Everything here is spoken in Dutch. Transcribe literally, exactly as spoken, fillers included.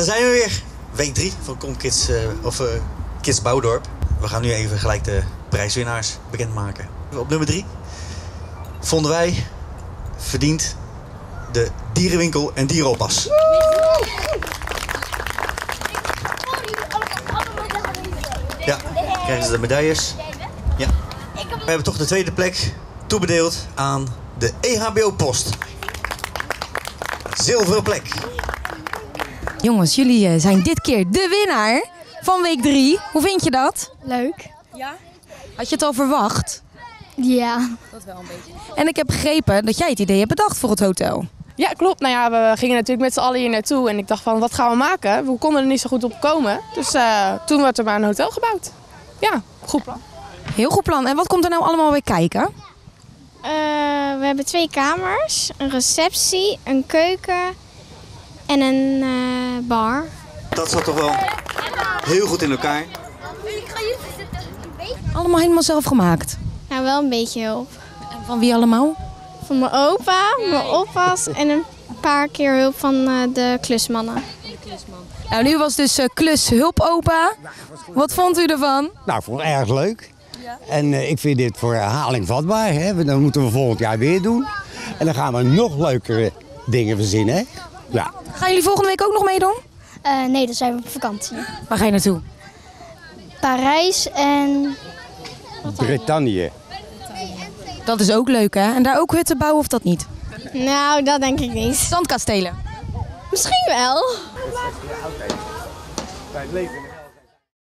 Dan zijn we weer. Week drie van Kom Kids, uh, of uh, Kids Bouwdorp. We gaan nu even gelijk de prijswinnaars bekendmaken. Op nummer drie vonden wij verdiend de dierenwinkel en dierenoppas. Ja, krijgen ze de medailles. Ja. We hebben toch de tweede plek toebedeeld aan de E H B O-post. Zilveren plek. Jongens, jullie zijn dit keer de winnaar van week drie. Hoe vind je dat? Leuk. Ja? Had je het al verwacht? Ja. Dat wel een beetje. En ik heb begrepen dat jij het idee hebt bedacht voor het hotel. Ja, klopt. Nou ja, we gingen natuurlijk met z'n allen hier naartoe. En ik dacht van, wat gaan we maken? We konden er niet zo goed op komen. Dus uh, toen werd er maar een hotel gebouwd. Ja, goed plan. Heel goed plan. En wat komt er nou allemaal bij kijken? Uh, we hebben twee kamers, een receptie, een keuken en een uh, bar. Dat zat toch wel heel goed in elkaar. Allemaal helemaal zelf gemaakt? Nou, wel een beetje hulp. En van wie allemaal? Van mijn opa, mijn oppas en een paar keer hulp van uh, de klusmannen. Nou, nu was dus uh, klus hulpopa. Wat vond u ervan? Nou, ik vond het erg leuk. Ja. En uh, ik vind dit voor herhaling vatbaar. Hè? Dat moeten we volgend jaar weer doen. En dan gaan we nog leukere dingen verzinnen. Hè? Ja. Gaan jullie volgende week ook nog meedoen? Uh, nee, dan zijn we op vakantie. Waar ga je naartoe? Parijs en... Brittannië. Dat is ook leuk, hè? En daar ook hutten bouwen of dat niet? Nou, dat denk ik niet. Zandkastelen? Misschien wel. Bij het leven.